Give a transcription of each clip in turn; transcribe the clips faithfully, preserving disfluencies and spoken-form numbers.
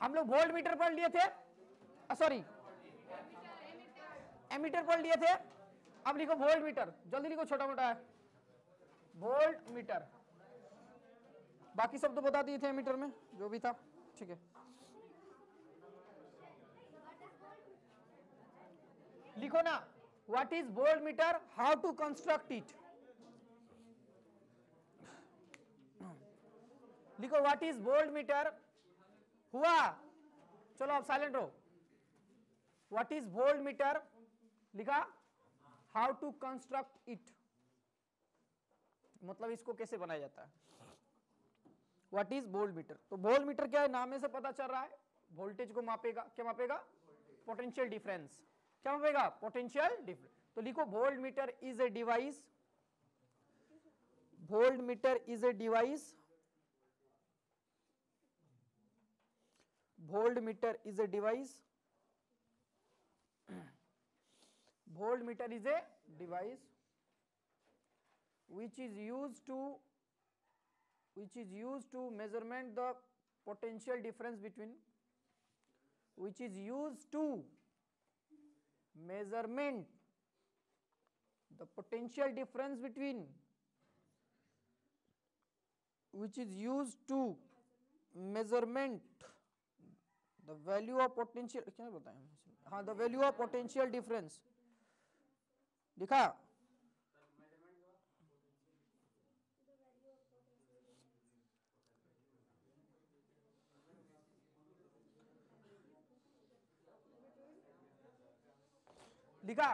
हम लोग volt meter पढ़ लिए थे, सॉरी एमीटर पढ़ लिए थे। अब लिखो वोल्ट मीटर, जल्दी लिखो, छोटा मोटा है वोल्ट मीटर, बाकी सब तो बता दिए थे एमीटर में जो भी था, ठीक है। लिखो ना, what is voltmeter, how to construct it. लिखो व्हाट इज वोल्ट मीटर, हुआ, चलो अब साइलेंट रहो। व्हाट इज वोल्ट मीटर लिखा, हाउ टू कंस्ट्रक्ट इट, मतलब इसको कैसे बनाया जाता है। व्हाट इज वोल्ट मीटर, तो वोल्ट मीटर क्या है, नाम में से पता चल रहा है, वोल्टेज को मापेगा, क्या मापेगा, पोटेंशियल डिफरेंस, क्या मापेगा, पोटेंशियल डिफरेंस। तो लिखो voltmeter is a device, voltmeter is a device, voltmeter is a device, voltmeter is a device which is used to which is used to measurement the potential difference between which is used to measurement the potential difference between which is used to measurement the value of potential, क्या बताएं, हाँ the value of potential difference लिखा, लिखा,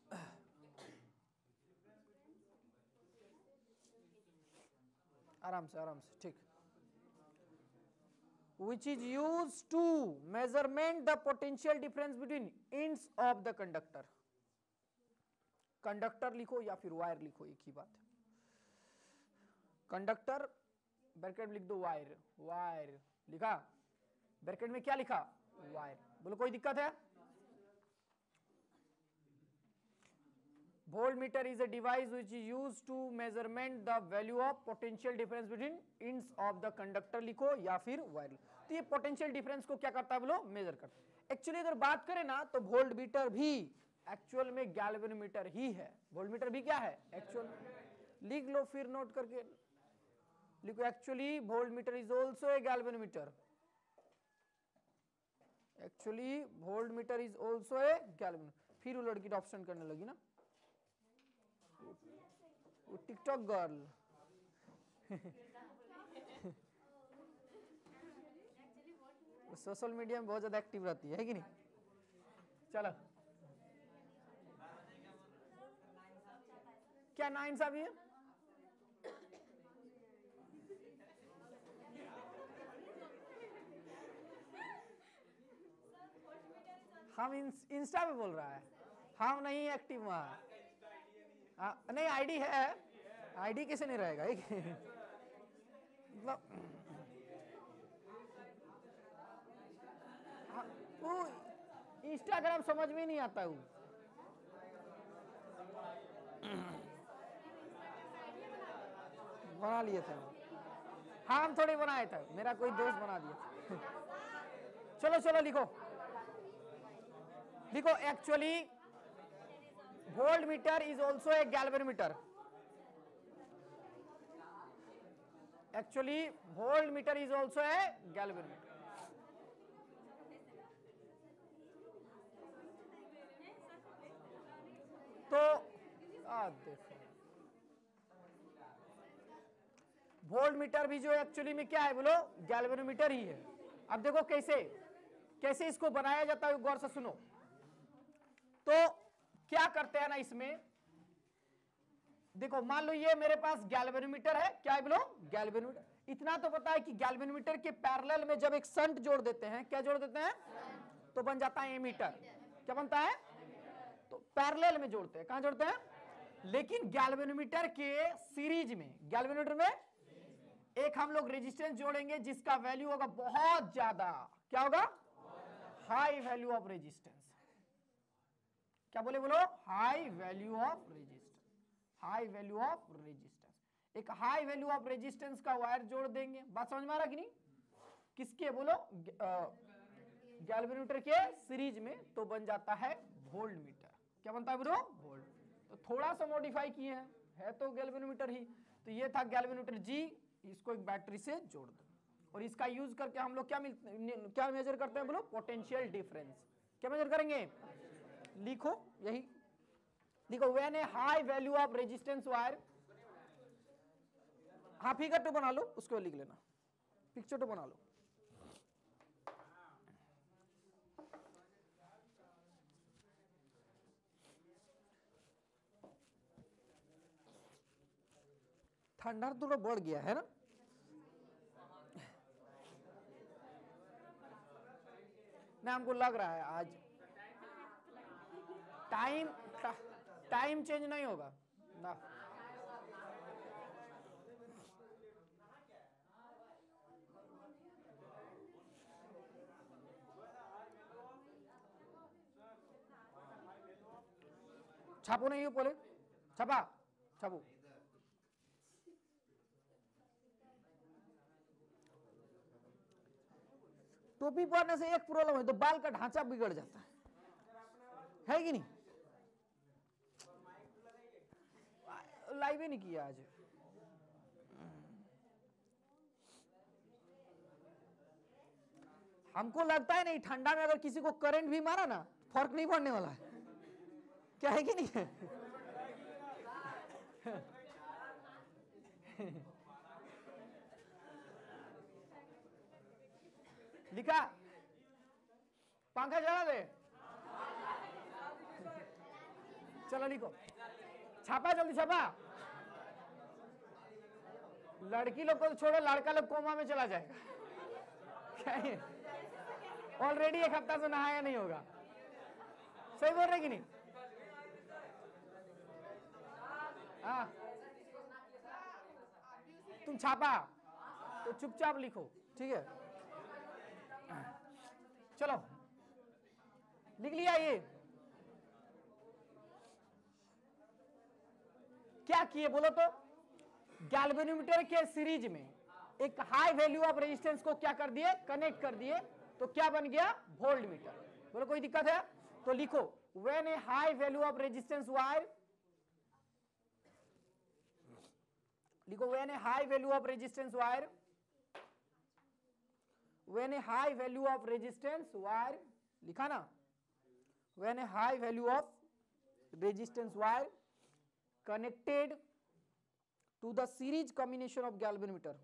आराम से आराम से, ठीक। which is used to measurement the potential difference between ends of the conductor, conductor लिखो या फिर वायर लिखो, एक ही बात है। कंडक्टर ब्रैकेट में लिख दो वायर, वायर लिखा, ब्रैकेट में क्या लिखा, वायर, बोलो कोई दिक्कत है। Voltmeter is a device which is used to measurement the value of potential difference between ends of the conductor लिखो या फिर वायर। तो ये पोटेंशियल डिफरेंस को क्या करता है बोलो, मेजर करता है। एक्चुअली अगर बात करें ना तो वोल्टमीटर भी एक्चुअल में गैल्वेनोमीटर ही है, वोल्टमीटर भी क्या है एक्चुअल, लिख लो फिर नोट करके लिखो, actually voltmeter is also a galvanometer, actually voltmeter is also a galvanometer. फिर वो लड़की ऑप्शन करने लगी ना, वो टिकटॉक गर्ल सोशल मीडिया में बहुत ज्यादा एक्टिव रहती है, है कि नहीं। चलो क्या नाइंसाफी है, हम इंस्टा पे बोल रहा है, हम नहीं एक्टिव वहां, नहीं आईडी है, आईडी कैसे नहीं रहेगा, मतलब वो इंस्टाग्राम समझ में नहीं आता हूँ, बना लिए थे, हाँ हम थोड़े बनाए थे, मेरा कोई दोस्त बना दिया। चलो चलो लिखो लिखो, actually voltmeter is also a galvanometer, actually voltmeter is also a galvanometer। तो आ देखो वोल्टमीटर भी जो एक्चुअली में क्या है बोलो, गैल्वेनोमीटर ही है। अब देखो कैसे कैसे इसको बनाया जाता है, गौर से सुनो। तो क्या करते हैं ना इसमें, देखो मान लो ये मेरे पास गैल्वेनोमीटर है, क्या है बोलो, गैल्वेनोमीटर। इतना तो पता है कि गैल्वेनोमीटर के पैरेलल में जब एक शंट जोड़ देते हैं, क्या जोड़ देते हैं, तो बन जाता है एमीटर, क्या बनता है, तो पैरेलल में जोड़ते हैं, कहां जोड़ते हैं, लेकिन गैल्वेनोमीटर के सीरीज में, गैल्वेनोमीटर में एक हम लोग रेजिस्टेंस जोड़ेंगे जिसका वैल्यू होगा बहुत ज्यादा, क्या होगा, हाई वैल्यू ऑफ रेजिस्टेंस, क्या बोले बोलो, high value of resistance, high value of resistance, एक हाई वैल्यू ऑफ रेजिस्टेंस का वायर जोड़ देंगे। बात समझ में आ रहा कि नहीं, किसके बोलो, गैल्वेनोमीटर के सीरीज में तो बन जाता है वोल्ट मीटर। क्या बनता है ब्रो? वोल्ट। तो थोड़ा सा मॉडिफाई किए हैं, है तो गैल्वेनोमीटर ही। तो ये था गैल्वेनोमीटर जी, इसको एक बैटरी से जोड़ दो और इसका यूज करके हम लोग क्या मिल क्या मेजर करते हैं बोलो? Potential difference. क्या मेजर करेंगे? लिखो यही लिखो, when a high value of resistance wire. हाँ फिगर तो बना लो, उसको लिख लेना, पिक्चर तो बना लो। ठंडा थोड़ा बढ़ गया है ना? ना हमको लग रहा है आज टाइम टाइम चेंज नहीं होगा ना। छापो नहीं हो बोले, छपा छापो। टोपी पहनने से एक प्रॉब्लम है, तो बाल का ढांचा बिगड़ जाता है, है कि नहीं? लाइव ही नहीं किया आज। हमको लगता है नहीं, ठंडा में अगर किसी को करंट भी मारा ना फर्क नहीं पड़ने वाला है, क्या है कि नहीं है? लिखा पंखा जला दे, चलो लिखो, छापा जल्दी छापा। लड़की लोग को तो छोड़ो, लड़का लोग कोमा में चला जाएगा। क्या है? ऑलरेडी एक हफ्ता से नहाया नहीं होगा। सही बोल रहे कि नहीं? हाँ तुम छापा तो चुपचाप लिखो, ठीक है? चलो लिख लिया। ये क्या किए बोलो तो? गैल्वेनोमीटर के सीरीज में एक हाई वैल्यू ऑफ रेजिस्टेंस को क्या कर दिए? कनेक्ट कर दिए, तो क्या बन गया? Voltmeter. बोलो कोई दिक्कत है? तो लिखो, when a high value of resistance wire, लिखो when a high value of resistance wire, when a high value of resistance wire, लिखा ना? When a high value of resistance wire connected to the series combination of galvanometer,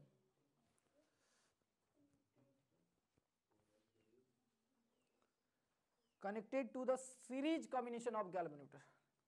connected to the series combination of galvanometer,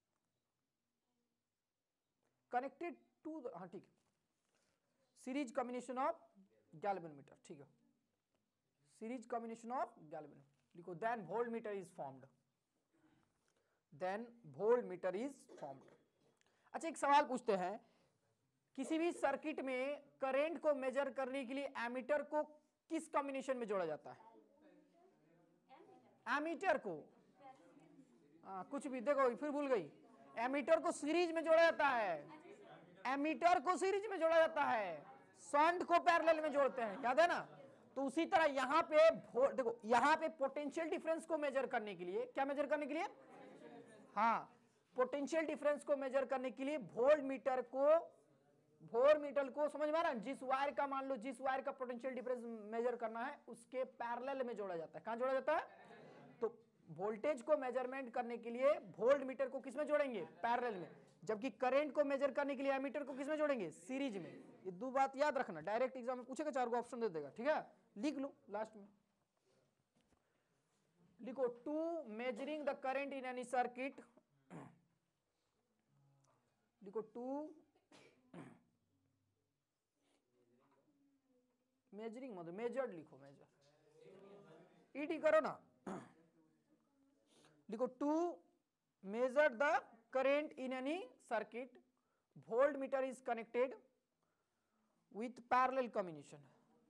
connected to the, हाँ ठीक है, series combination of galvanometer, ठीक है, series combination of galvanometer. लिखो then voltmeter is formed, then voltmeter is formed. अच्छा एक सवाल पूछते हैं, किसी भी सर्किट में करंट को मेजर करने के लिए एमीटर को किस कॉम्बिनेशन में जोड़ा जाता है? एमीटर को आ, कुछ भी देखो फिर भूल गई। एमीटर को सीरीज में जोड़ा जाता है, एमीटर को सीरीज में जोड़ा जाता है, शंट को पैरेलल में जोड़ते हैं, याद है ना? तो उसी तरह यहां पे देखो, यहां पे पोटेंशियल डिफरेंस को मेजर करने के लिए, क्या मेजर करने के लिए? हाँ, पोटेंशियल डिफरेंस को मेजर करने के लिए वोल्ट मीटर को, वोल्ट मीटर को समझ में आ रहा है? जिस वायर का, मान लो जिस वायर का पोटेंशियल डिफरेंस मेजर करना है उसके पैरेलल में जोड़ा जाता है। कहां जोड़ा जाता है? तो वोल्टेज को मेजरमेंट करने के लिए वोल्ट मीटर को किसमें जोड़ेंगे? पैरेलल में। जबकि करंट को मेजर करने के लिए एमीटर को किसमें जोड़ेंगे? सीरीज में। ये दो बात याद रखना, डायरेक्ट एग्जाम में पूछेगा, चार को ऑप्शन दे देगा, ठीक है? लिख लो लास्ट में, लिखो to measuring the current in any circuit, लिखो टू मेजरिंग मतलब मेजर्ड, लिखो मेजर, ईटी करो ना, लिखो to measure the current in any circuit voltmeter is connected with parallel combination,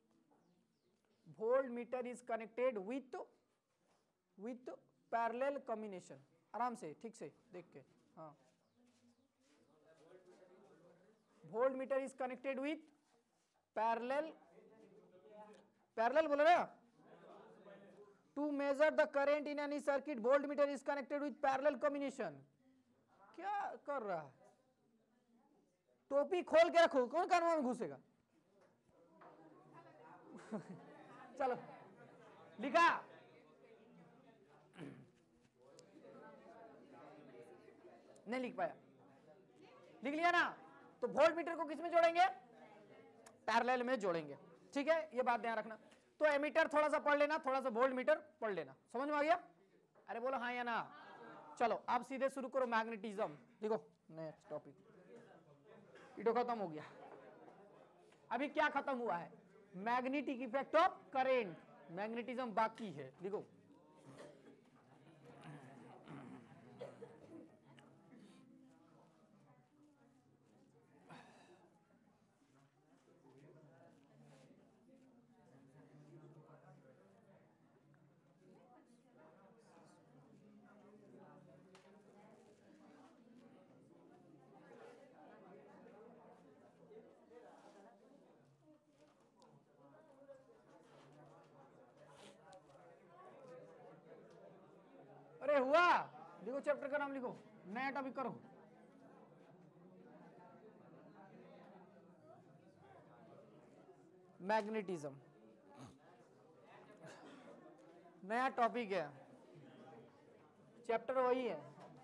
voltmeter is connected with with parallel combination. आराम से ठीक से देख के, हाँ, voltmeter is connected with parallel, parallel बोल रहे हैं, to measure the current in any circuit voltmeter is connected with parallel combination. क्या कर रहा है? टोपी खोल के रखो, कौन कानों में घुसेगा? चलो लिखा, नहीं लिख पाया, लिख लिया ना? तो वोल्ट मीटर को किस में जोड़ेंगे? पैरेलल में जोड़ेंगे। ठीक है, ये बात ध्यान रखना। तो एमीटर थोड़ा सा पढ़ लेना, थोड़ा सा वोल्ट मीटर पढ़ लेना, समझ में आ गया? अरे बोलो हाँ या ना? चलो अब सीधे शुरू करो मैग्नेटिज्म। देखो नेक्स्ट टॉपिक, इटो खत्म हो गया। अभी क्या खत्म हुआ है? Magnetic effect of current, magnetism बाकी है। देखो अरे हुआ, देखो चैप्टर का नाम लिखो, नया टॉपिक करो। मैग्नेटिज्म नया टॉपिक है, चैप्टर वही है।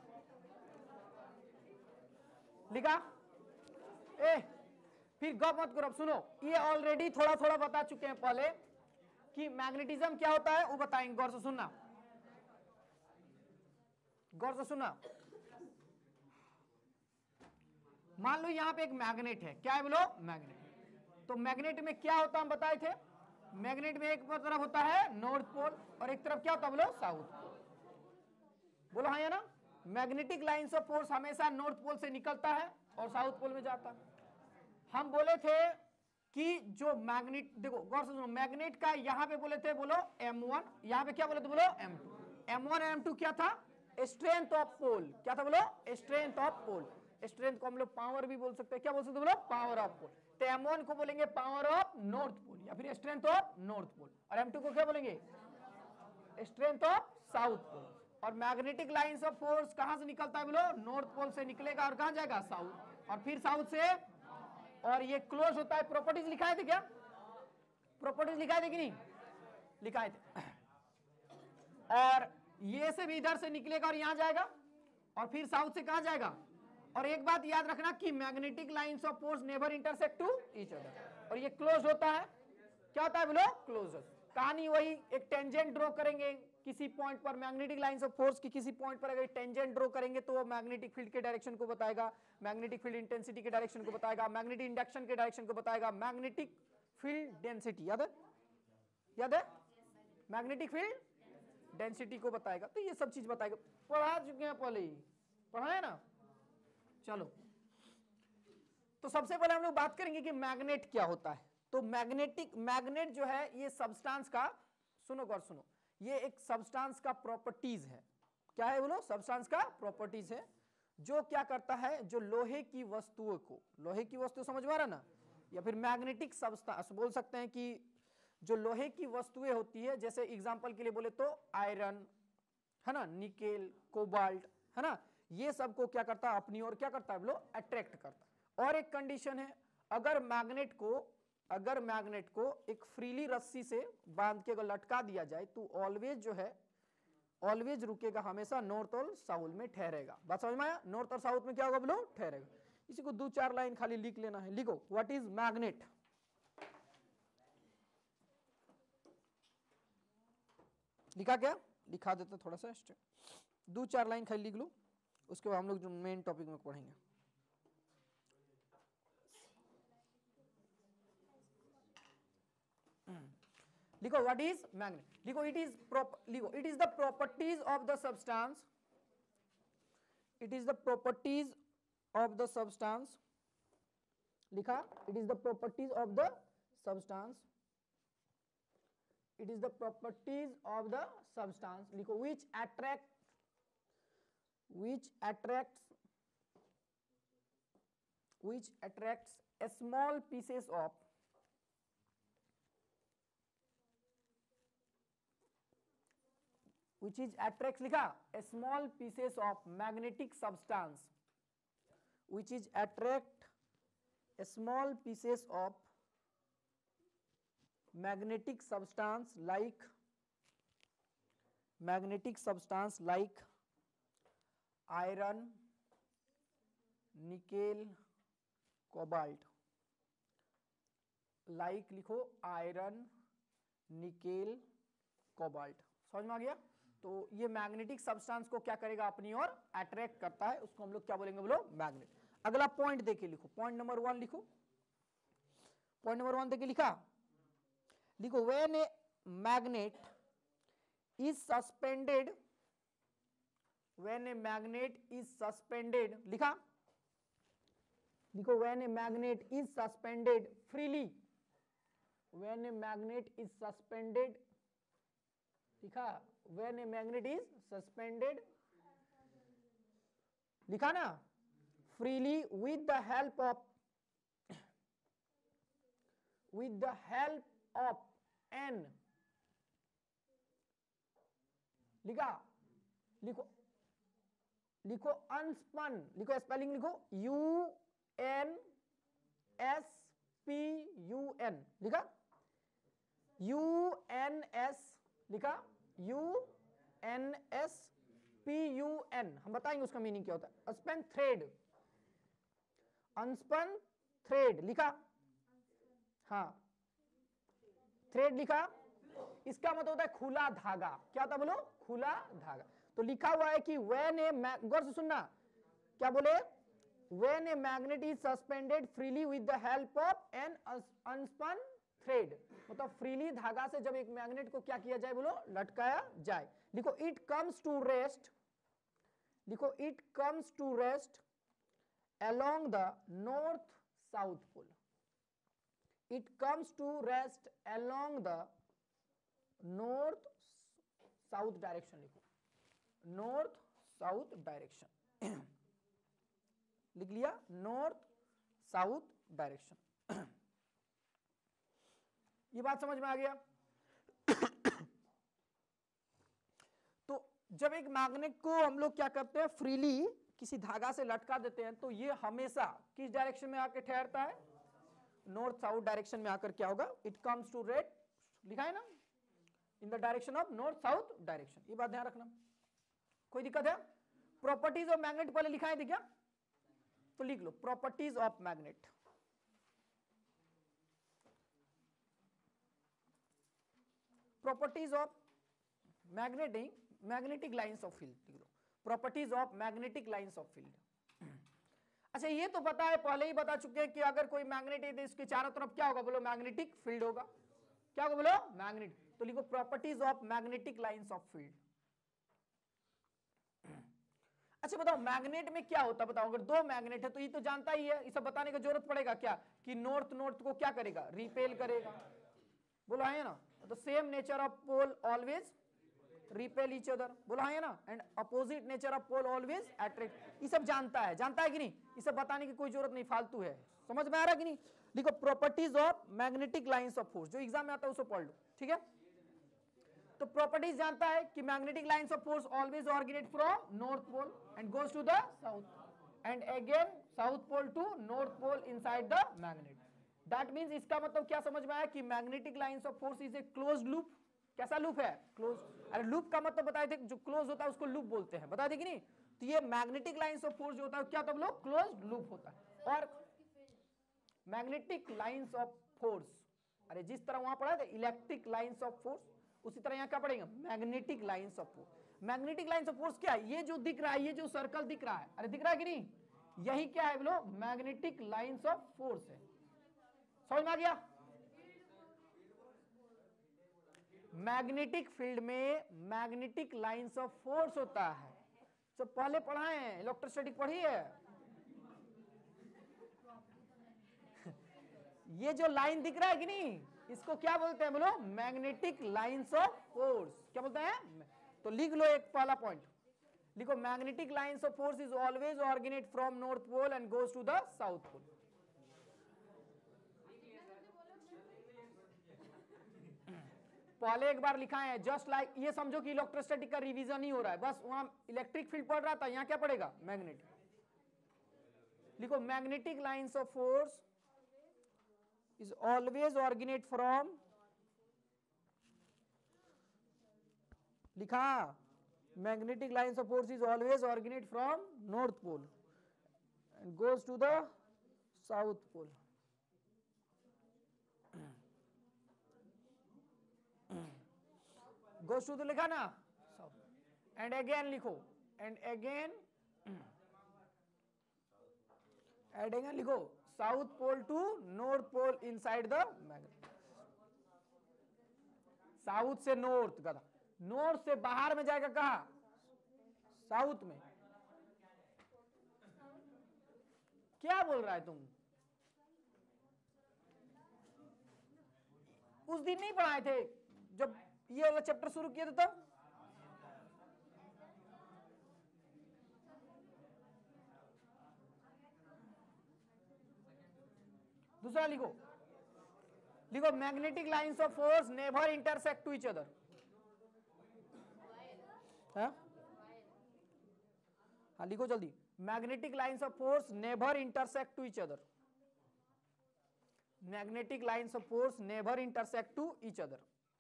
लिखा? ए फिर गप मत करो, अब सुनो, ये ऑलरेडी थोड़ा थोड़ा बता चुके हैं पहले कि मैग्नेटिज्म क्या होता है, वो बताएंगे। गौर से सुनना, गौर से सुनना। मान लो यहां पे एक मैग्नेट है, क्या है बोलो? मैग्नेट। तो मैग्नेट में क्या होता है हम बताए थे? मैग्नेट में एक तरफ होता है नॉर्थ पोल और एक तरफ क्या होता है बोलो? South pole. बोलो हाँ या ना? मैग्नेटिक लाइंस ऑफ फोर्स हमेशा नॉर्थ पोल से निकलता है और साउथ पोल में जाता है। हम बोले थे कि जो मैग्नेट, देखो गौर से सुनो, मैग्नेट का यहां पे बोले थे बोलो एम वन, यहां पे क्या बोले थे बोलो? M two. M one M two क्या था? Strength of pole. क्या था बोलो? Strength of pole. स्ट्रेंथ को हम लोग पावर भी बोल सकते हैं, क्या बोल सकते हैं बोलो? Power of pole. तो एम वन को बोलेंगे पावर ऑफ नॉर्थ पोल या फिर स्ट्रेंथ ऑफ नॉर्थ पोल, और एम टू को क्या बोलेंगे? Strength of south pole. और मैग्नेटिक लाइंस ऑफ फोर्स कहां से निकलता है बोलो? नॉर्थ पोल से निकलेगा और कहां जाएगा? साउथ, और फिर साउथ से, और ये क्लोज होता है। प्रॉपर्टीज लिखा है थे क्या? प्रॉपर्टीज लिखा है थे कि नहीं? लिखा थे। और ये से भी इधर से निकलेगा और यहां जाएगा, और फिर साउथ से कहां जाएगा? और एक बात याद रखना कि magnetic lines of force never intersect to each other, और ये क्लोज होता है। क्या होता है बोलो? क्लोजर। कहानी वही, एक टेंजेंट ड्रॉ करेंगे किसी पॉइंट पर, मैग्नेटिक लाइंस ऑफ फोर्स की किसी पॉइंट पर अगर टेंजेंट ड्रॉ करेंगे तो वो मैग्नेटिक फील्ड के डायरेक्शन को बताएगा, मैग्नेटिक फील्ड इंटेंसिटी के डायरेक्शन को बताएगा, मैग्नेटिक इंडक्शन के डायरेक्शन को बताएगा, मैग्नेटिक फील्ड डेंसिटी, याद है? याद है? मैग्नेटिक फील्ड डेंसिटी को बताएगा। तो ये सब चीज बताएगा, पढ़ा चुके हैं पहले ही, पढ़ा है ना? चलो, तो सबसे पहले हम लोग बात करेंगे कि मैग्नेट क्या होता है। तो मैग्नेटिक, मैग्नेट जो है ये सब्सटेंस का, सुनो गौर सुनो, ये एक सब्सटेंस का प्रॉपर्टीज है। क्या है बोलो? सब्सटेंस का प्रॉपर्टीज है, जो क्या करता है, जो लोहे की वस्तुओं को, लोहे की वस्तु समझ में आ रहा ना, या फिर मैग्नेटिक सब्सटेंस बोल सकते हैं कि जो लोहे की वस्तुएं होती है, जैसे एग्जांपल के लिए बोले तो आयरन है ना, निकेल, कोबाल्ट है ना, ये सब को क्या करता है? अपनी ओर क्या करता है बोलो? अट्रैक्ट करता है। और एक कंडीशन है, अगर मैग्नेट को, अगर मैग्नेट को एक फ्रीली रस्सी से बांध के अगर लटका दिया जाए तो ऑलवेज जो है, ऑलवेज रुकेगा, हमेशा नॉर्थ और साउथ में ठहरेगा। बात समझ में आया? नॉर्थ और साउथ में क्या होगा बोलो? ठहरेगा। इसी को दो चार लाइन खाली लिख लेना है। लिखो, व्हाट इज मैग्नेट। लिखा क्या? लिखा देते थोड़ा सा, दो चार लाइन खाली लिख लो, उसके बाद हम लोग जो मेन टॉपिक में पढ़ेंगे। लिखो, व्हाट इज मैग्नेट। लिखो, इट इज लिखो it is the properties of the substance, it is the properties of the substance. लिखा, it is the properties of the substance, it is the properties of the substance, लिखो, which attract, which attracts, which attracts a small pieces of which is attracts लिखा, a small pieces of magnetic substance which is attract a small pieces of magnetic substance like magnetic substance like iron, nickel, cobalt, like लिखो iron, nickel, cobalt. समझ में आ गया? तो ये magnetic substance को क्या करेगा, अपनी ओर अट्रैक्ट करता है, उसको हम लोग क्या बोलेंगे, बोलो मैग्नेट। अगला पॉइंट देके लिखो, पॉइंट नंबर वन लिखो, पॉइंट नंबर वन देके लिखा, लिखो when a magnet is suspended, when a magnet is suspended, लिखा, लिखो when a magnet is suspended freely, when a magnet is suspended, लिखा, when a magnet is suspended, लिखा ना, freely with the help of with the help of an, लिखा, लिखो लिखो unspun, लिखो spelling लिखो, U N S P U N, लिखा, U N S, लिखा, U N S P U N, हम बताएंगे उसका मीनिंग क्या होता है। स्पेन थ्रेड, अनस्पन थ्रेड, लिखा, हाँ थ्रेड लिखा, इसका मतलब होता है खुला धागा, क्या होता बोलो, खुला धागा। तो लिखा हुआ है कि व्हेन ए, गौर से सुनना, क्या बोले, when a magnet is suspended freely with the help of an unspun thread, मतलब फ्रीली धागा से जब एक मैग्नेट को क्या किया जाए, बोलो लटकाया जाए। लिखो इट कम्स टू रेस्ट, लिखो it comes to rest along the north south pole, it comes to rest along the north south direction, लिखो नॉर्थ साउथ डायरेक्शन, लिख लिया, नॉर्थ साउथ डायरेक्शन। ये बात समझ में आ गया? तो जब एक मैग्नेट को हम लोग क्या करते हैं, फ्रीली किसी धागा से लटका देते हैं, तो ये हमेशा किस डायरेक्शन में आकर ठहरता है, नॉर्थ साउथ डायरेक्शन में आकर क्या होगा, इट कम्स टू रेस्ट, लिखा है ना, in the direction of north south direction. ये बात ध्यान रखना, कोई दिक्कत है? प्रॉपर्टीज ऑफ मैग्नेट पहले लिखाए थे क्या, तो लिख लो properties of magnet, properties of magnetic magnetic lines of field, लिख लो properties of magnetic lines of field. अच्छा ये तो पता है, पहले ही बता चुके हैं कि अगर कोई मैग्नेट है तो इसके चारों तरफ क्या होगा, बोलो मैग्नेटिक फील्ड होगा, क्या होगा बोलो मैग्नेट। तो लिखो properties of magnetic lines of field. अच्छा बताओ मैग्नेट में क्या होता है, बताओ अगर दो मैग्नेट है तो ये तो जानता ही है, ये सब बताने की जरूरत पड़ेगा क्या, कि नॉर्थ नॉर्थ को क्या करेगा, रिपेल करेगा, बोलो है ना, तो same nature of pole always repel each other, बोलो है ना, and opposite nature of pole always attract, ये सब जानता है, जानता है कि नहीं, ये सब बताने की कोई जरूरत नहीं, फालतू है, समझ में आ रहा कि नहीं। लिखो properties of magnetic lines of force, जो एग्जाम में आता है उसको पढ़ लो, ठीक है। तो प्रॉपर्टीज जानता है कि magnetic lines of force always originate from north pole and goes to the south and again south pole to north pole inside the magnet. That means इसका मतलब क्या समझ में आया कि magnetic lines of force is a closed loop. कैसा loop है, close. अरे लूप का मतलब बताए थे, जो क्लोज होता है उसको लूप बोलते हैं, बता दे कि नहीं। तो ये मैग्नेटिक लाइंस ऑफ फोर्स जो होता है क्या तब लोग क्लोज्ड लूप होता है। और मैग्नेटिक लाइंस ऑफ फोर्स, अरे जिस तरह वहां पढ़ा था इलेक्ट्रिक लाइंस ऑफ फोर्स, उसी तरह यहाँ क्या पढ़ेंगे magnetic lines of force. Magnetic lines of force क्या है, ये जो दिख रहा है, ये जो सर्कल दिख रहा है, अरे दिख रहा है कि नहीं, यही क्या है बोलो मैग्नेटिक लाइंस ऑफ फोर्स है। समझ में आ गया। मैग्नेटिक फील्ड में मैग्नेटिक लाइंस ऑफ फोर्स होता है, जो तो पहले पढ़ाए हैं, इलेक्ट्रोस्टैटिक पढ़ी है। ये जो लाइन दिख रहा है कि नहीं, इसको क्या बोलते हैं बोलो मैग्नेटिक लाइंस ऑफ फोर्स। क्या बोलते हैं, तो लिख लो एक पहला पॉइंट, लिखो magnetic lines of force is always originate from north pole and goes to the south pole. पहले एक बार लिखा है जस्ट लाइक, ये समझो कि इलेक्ट्रोस्टैटिक का रिवीजन ही हो रहा है, बस वहां इलेक्ट्रिक फील्ड पढ़ रहा था, यहां क्या पड़ेगा मैग्नेटिक। लिखो magnetic lines of force is always originate from, लिखा magnetic lines of force is always originate from north pole and goes to the south pole. Goes to the लिखा ना, एंड अगेन लिखो, एंड अगेन एंड अगेन लिखो south pole to north pole inside the magnet. South से north का, north से बाहर में जाएगा कहा, साउथ में। क्या बोल रहा है तुम, उस दिन नहीं पढ़ाए थे जब ये वाला चैप्टर शुरू किया था तब? दूसरा लिखो, लिखो magnetic lines of force never intersect to each other. हाँ लिखो जल्दी, magnetic lines of force never intersect to each other. Magnetic lines of force never intersect to each other.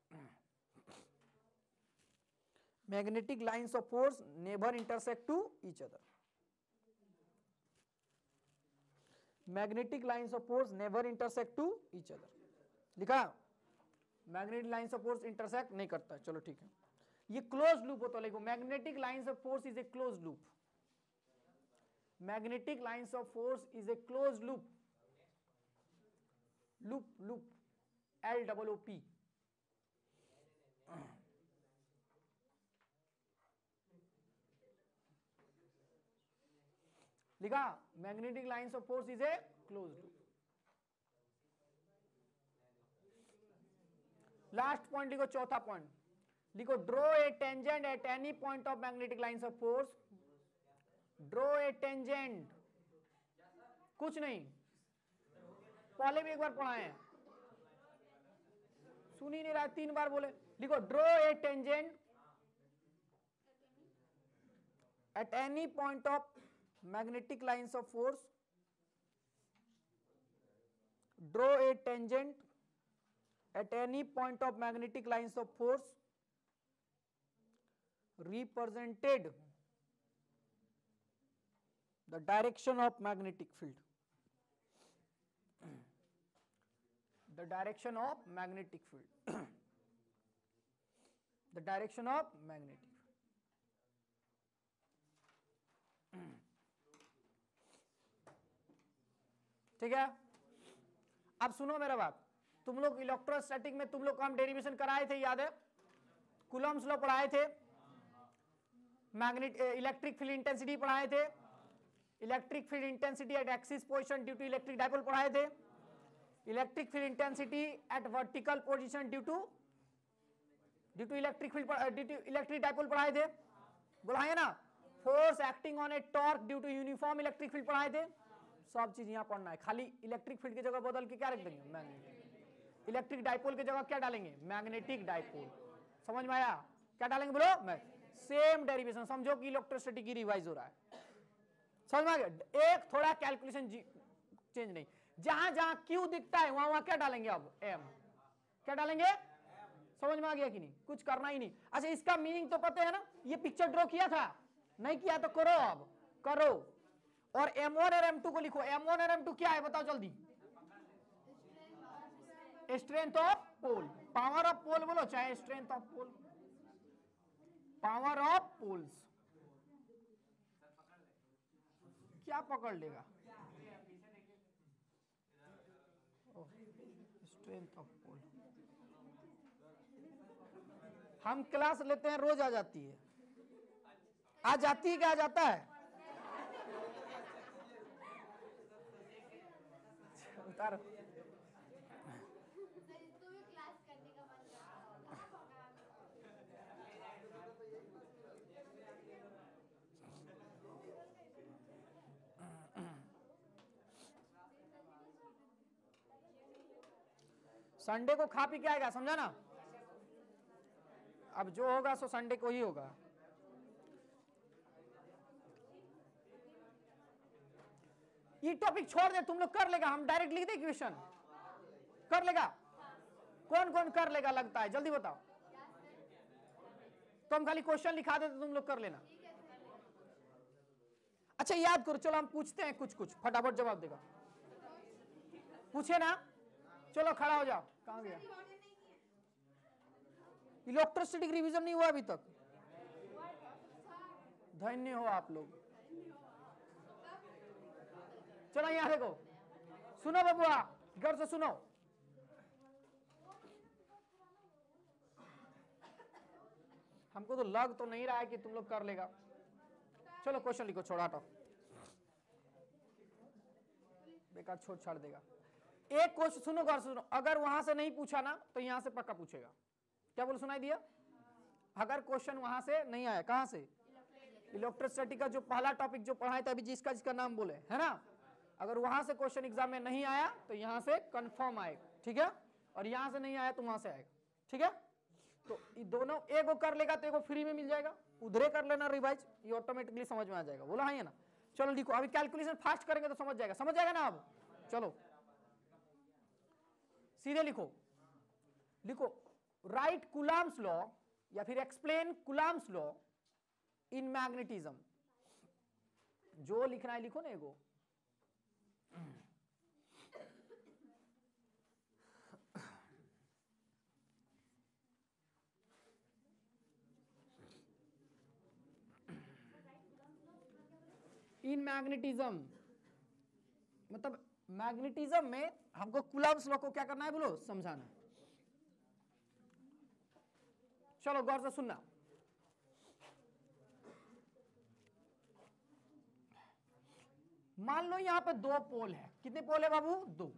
Magnetic lines of force never intersect to each other. Magnetic lines of force never intersect to each other. लिखा, magnetic lines of force intersect नहीं करता है, चलो ठीक है। ये close loop होता है, लिखो magnetic lines of force is a close loop. Magnetic lines of force is a close loop. Loop loop L double O P. लिखा, magnetic lines of force is a close loop. Last point लिखो, चौथा point लिखो, draw a tangent at any point of magnetic lines of force. Draw a tangent, कुछ नहीं, पहले भी एक बार पढ़ाए हैं, सुन ही नहीं रहा, तीन बार बोले। लिखो, draw a tangent at any point of magnetic lines of force. Draw a tangent at any point of magnetic lines of force represented the direction of magnetic field. The direction of magnetic field. The direction of magnetic field. ठीक है, अब सुनो मेरा बात। तुम लोग electrostatic में तुम लोग को हम डेरिवेशन कराए थे, याद है? कूलम्स लॉ पढ़ाए थे, मैग्नेट इलेक्ट्रिक फील्ड इंटेंसिटी पढ़ाए थे, electric field intensity at axis position due to electric dipole पढ़ाए थे, electric field intensity at vertical position due to due to electric field due to electric dipole पढ़ाए थे, बोलाए ना? Force acting on a torque due to uniform electric field पढ़ाए थे। सब चीज यहां पढ़ना है, खाली इलेक्ट्रिक फील्ड की जगह बदल के क्या रख देंगे, मैग्नेटिक। इलेक्ट्रिक डाइपोल की जगह क्या डालेंगे, मैग्नेटिक डाइपोल। समझ में आया? क्या डालेंगे बोलो? मैं सेम डेरिवेशन, समझो कि इलेक्ट्रोस्टैटिक की रिवाइज हो रहा है। समझ में आ गया? एक थोड़ा कैलकुलेशन चेंज नहीं, जहां जहां क्यू दिखता है वहां वहां क्या डालेंगे, अब एम। क्या डालेंगे? समझ में आ गया कि नहीं? कुछ करना ही नहीं। अच्छा, इसका मीनिंग तो पता है ना? ये पिक्चर ड्रॉ किया था, नहीं किया तो करो, अब करो। और एम वन और एम टू को लिखो। एम वन और एम टू क्या है बताओ जल्दी? Strength of pole, power of pole बोलो, चाहे strength of pole, power of poles. क्या पकड़ लेगा? Strength of pole. हम क्लास लेते हैं, रोज आ जाती है। आ जाती है क्या? आ जाता है? उतारो। संडे को खा पी के आएगा, समझा ना? अब जो होगा सो संडे को ही होगा। ये टॉपिक छोड़ दे, तुम लोग कर लेगा, हम डायरेक्ट लिख दे क्वेश्चन, कर लेगा? कौन कौन कर लेगा लगता है, जल्दी बताओ। तो हम खाली क्वेश्चन लिखा देते, तुम लोग कर लेना। अच्छा याद करो, चलो हम पूछते हैं कुछ कुछ, फटाफट जवाब देगा। पूछे ना, चलो खड़ा हो जाओ। कहां गया? इलेक्ट्रिसिटी रिवीजन नहीं हुआ अभी तक। धन्य हो आप लोग। चलो यहां देखो, सुनो बबुआ, गौर से सुनो। हमको तो लग तो नहीं रहा है कि तुम लोग कर लेगा। चलो क्वेश्चन लिखो, छोड़ा हटाओ, बेकार छोड़ छाड़ देगा। एक क्वेश्चन सुनो, गौर से सुनो। अगर वहां से नहीं पूछा ना तो यहां से पक्का पूछेगा। क्या बोल सुनाई दिया? अगर क्वेश्चन वहां से नहीं आया, कहां से? इलेक्ट्रिसिटी का जो पहला टॉपिक जो पढ़ाया था अभी, जिसका जिसका नाम बोले, है ना? अगर वहां से क्वेश्चन एग्जाम में नहीं आया तो यहां से कंफर्म आएगा, ठीक है? और यहां से नहीं आया तो वहां से आएगा, ठीक है? तो ये दोनों, एगो कर लेगा तो एगो फ्री में मिल जाएगा, उधरे कर लेना रिवाइज, ये ऑटोमेटिकली समझ में आ जाएगा। बोला है ना? चलो लिखो, अभी कैलकुलेशन फास्ट करेंगे तो समझ जाएगा, समझ जाएगा ना? अब चलो सीधे लिखो, लिखो राइट कूलम्ब्स लॉ या फिर explain Coulomb's law in magnetism. जो लिखना है लिखो ना एगो। इन मैग्नेटिज्म मतलब मैग्नेटिज्म में हमको कूलम्ब्स लॉ को क्या करना है बोलो, समझाना है। चलो गौर से सुनना। मान लो यहां पे दो पोल है। कितने पोल है बाबू? दो।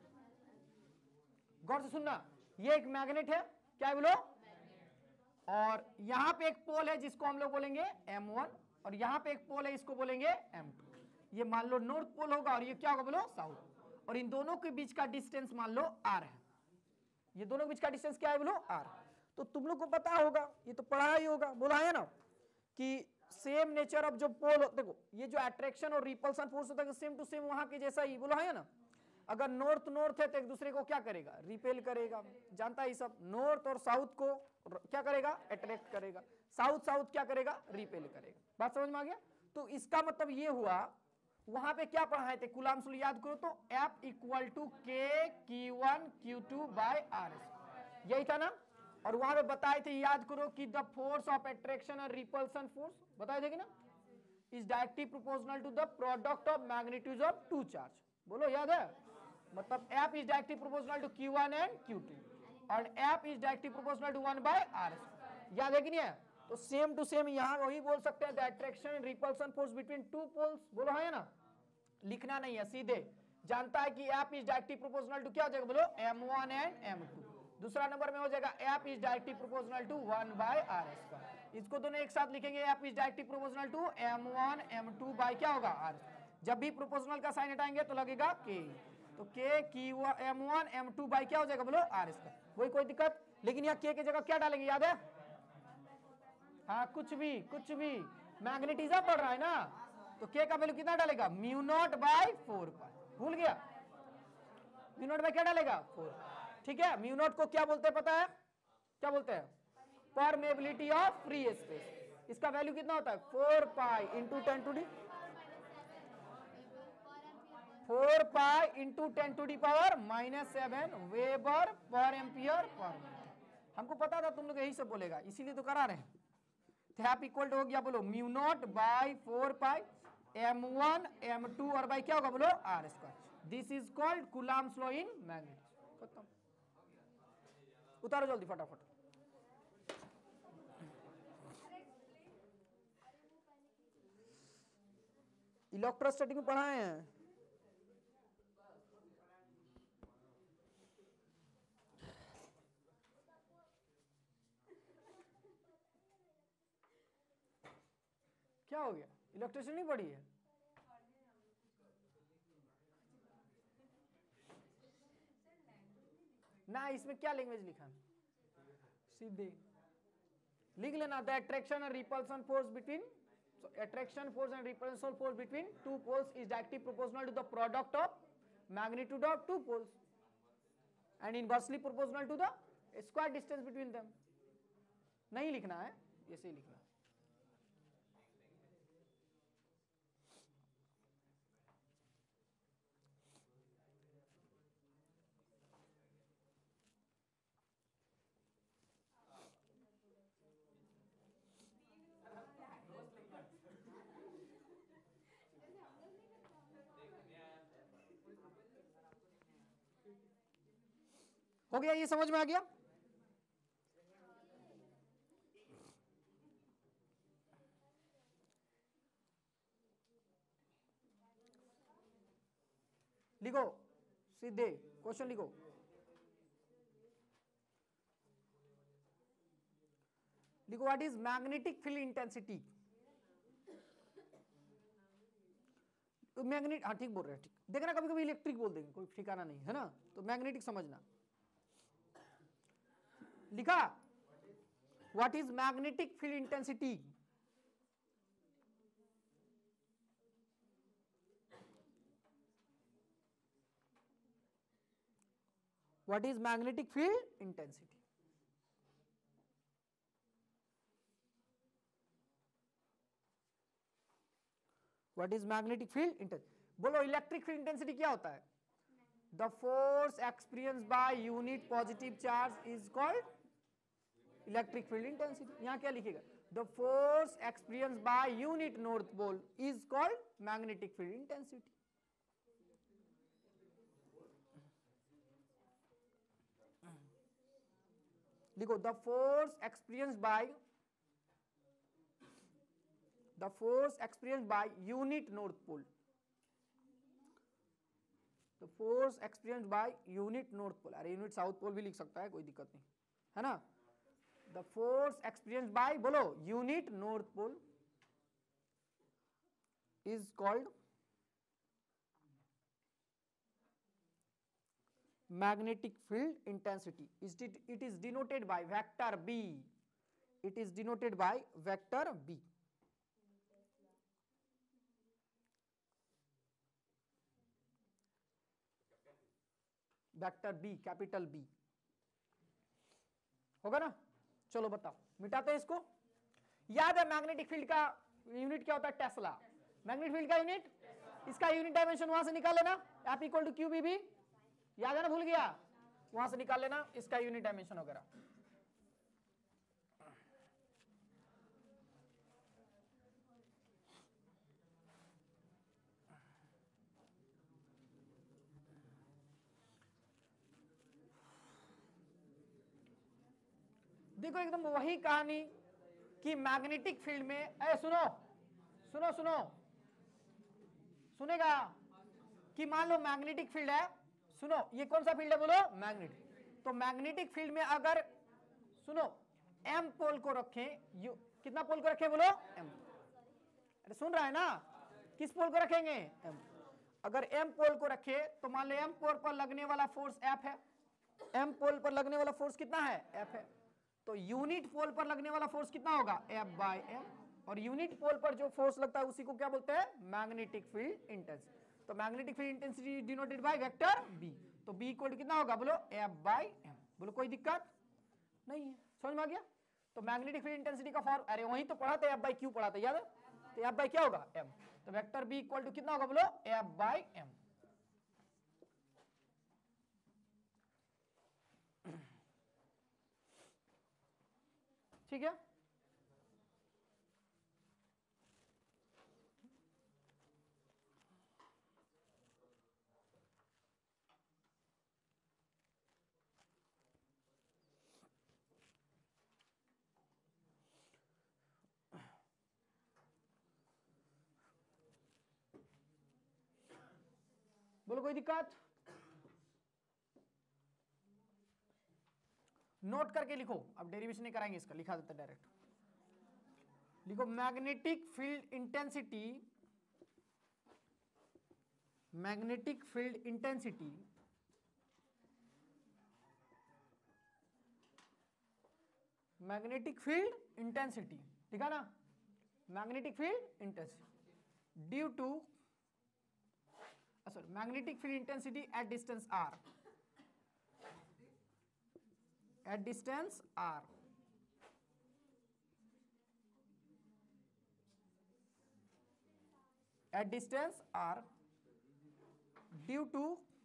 गौर से सुनना, ये एक मैग्नेट है, क्या है बोलो? और यहां पे एक पोल है जिसको हम लोग बोलेंगे एम वन, और यहां पे एक पोल है, इसको बोलेंगे एम टू। ये मान लो नॉर्थ पोल होगा और ये क्या होगा बोलो? साउथ। और इन दोनों के बीच का डिस्टेंस मान लो आर है। ये दोनों के बीच का डिस्टेंस क्या है बोलो? आर। तो तुम लोग को पता होगा, ये तो पढ़ा ही होगा, बोला है ना कि सेम नेचर ऑफ जो पोल, देखो ये जो अट्रैक्शन और रिपल्सन फोर्स होता है सेम टू सेम वहां के जैसा ही, बोला है ना? अगर नॉर्थ नॉर्थ है तो एक दूसरे को क्या करेगा? रिपेल करेगा, जानता है सब। नॉर्थ और साउथ को क्या करेगा? अट्रैक्ट करेगा। साउथ साउथ क्या करेगा? रिपेल करेगा। बात समझ में आ गया? तो इसका मतलब ये हुआ, वहां पे क्या पढ़ाए थे? कूलम्ब्स लॉ याद करो तो, F equal to K q one q two by r, यही था ना? और वहां पे बताए थे, याद करो कि द फोर्स ऑफ अट्रैक्शन और रिपल्सन फोर्स बताए थे कि ना, is directly proportional to the product of magnitude of two charge. बोलो याद है? मतलब F is directly proportional to q one and q two, और F is directly proportional to one by r. याद है कि नहीं है? तो सेम टू सेम यहां वही बोल सकते हैं, the attraction and repulsion force between two poles. बोलो है ना? लिखना नहीं है, सीधे जानता है कि F is directly proportional to क्या हो जाएगा बोलो? M one and M two. दूसरा नंबर में हो जाएगा F is directly proportional to one by r square. इसको दोनों एक साथ लिखेंगे, F is directly proportional to M one M two by क्या होगा? आर। जब भी प्रोपोर्शनल का साइन हटाएंगे तो लगेगा K, तो K की M one M two by क्या हो जाएगा बोलो? R square. वही, कोई दिक्कत? लेकिन यहाँ K की जगह क्या डालेंगे, याद है? हाँ, कुछ भी कुछ भी, मैग्नेटिज्म पढ़ रहा है ना, तो K का वैल्यू कितना डालेगा? Mu naught by four pi. भूल गया? म्यू नॉट बाय क्या डालेगा? फोर। ठीक है? म्यू नॉट को क्या बोलते हैं पता है? क्या बोलते हैं? Permeability of free space. इसका वैल्यू कितना होता है? Four pi into ten to the four pi into ten to the power minus seven weber per ampere per minute. हमको पता था तुम लोग यही सब बोलेगा, इसीलिए तो करा रहे हैं। थैप इक्वल टू हो गया बोलो mu naught by four pi M one M two और बाय क्या होगा बोलो? R square. This is called Coulomb's law in magnetism. खत्म। उतारो जल्दी फटाफट। इलेक्ट्रोस्टैटिक में पढ़ाए हैं। क्या हो गया? इलेक्ट्रिसिटी नहीं पढ़ी है? ना, इसमें क्या लैंग्वेज लिखा है? सीधे लिख लेना, the attraction and repulsion force between, attraction force and repulsion force between two poles is directly proportional to the product of magnitude of two poles and inversely proportional to the square distance between them. नहीं लिखना है, ऐसे ही लिखना है. हो गया, ये समझ में आ गया. लिखो सीधे क्वेश्चन लिखो. लिखो what is magnetic field intensity. Magnet, हाँ ठीक बोल रहे हैं, ठीक. देखना कभी कभी इलेक्ट्रिक बोल देंगे, कोई ठिकाना नहीं है ना, तो मैग्नेटिक समझना. लिखा what is magnetic field intensity. What is magnetic field intensity. What is magnetic field intensity. बोलो इलेक्ट्रिक फील्ड इंटेंसिटी क्या होता है. The force experience by unit positive charge is called electric field intensity. यहां क्या लिखेगा, the force experience by unit north pole is called magnetic field intensity. लिखो the force experience by the force experience by unit north pole. The force experience by unit north pole. अरे unit south pole भी लिख सकता है, कोई दिक्कत नहीं है ना. द फोर्स एक्सपीरियंस बाय, बोलो, unit north pole is called magnetic field intensity. It is denoted by vector B. It is denoted by vector B. Vector B, capital B होगा ना. चलो बताओ, मिटाते हैं इसको. याद है मैग्नेटिक फील्ड का यूनिट क्या होता है, टेस्ला. मैग्नेटिक फील्ड का यूनिट, इसका यूनिट डायमेंशन वहां से निकाल लेना, F equal to q B B. याद है ना, भूल गया, वहां से निकाल लेना इसका यूनिट डायमेंशन वगैरह. देखो एकदम वही कहानी कि मैग्नेटिक फील्ड में, ए सुनो सुनो सुनो सुनेगा, कि मान लो मैग्नेटिक फील्ड है. सुनो, ये कौन सा फील्ड है, बोलो, मैग्नेटिक. तो मैग्नेटिक फील्ड में अगर, सुनो, एम पोल को रखें, यू कितना पोल को रखें, बोलो, एम. अरे सुन रहा है ना, किस पोल को रखेंगे, एम. अगर एम पोल को रखे तो मान लो एम पोल पर लगने वाला फोर्स एफ है. एम पोल पर लगने वाला फोर्स कितना है, एफ है. तो यूनिट पोल पर लगने वाला फोर्स कितना होगा, एफ बाय एम. और यूनिट पोल पर जो फोर्स लगता है उसी को क्या बोलते हैं, मैग्नेटिक फील्ड इंटेंसिटी. तो magnetic field intensity denoted by vector B. तो बी इक्वल कितना होगा, बोलो, एफ बाय एम. बोलो कोई दिक्कत नहीं है, समझ में आ गया. तो मैग्नेटिक फील्ड इंटेंसिटी का फॉर्म, अरे वहीं तो पढ़ा था, एफ बाय क्यू पढ़ा था, याद है. तो एफ बाय क्या होगा, एम. तो वेक्टर बी इक्वल टू कितना होगा, बोलो, एफ बाय एम. ठीक है. बोलो कोई दिक्कत. नोट करके लिखो, अब डेरिवेशन नहीं कराएंगे इसका, लिखा देता डायरेक्ट. लिखो magnetic field intensity, magnetic field intensity magnetic field intensity, ठीक है ना, magnetic field intensity due to sorry magnetic field intensity at distance r, at distance r, at distance r due to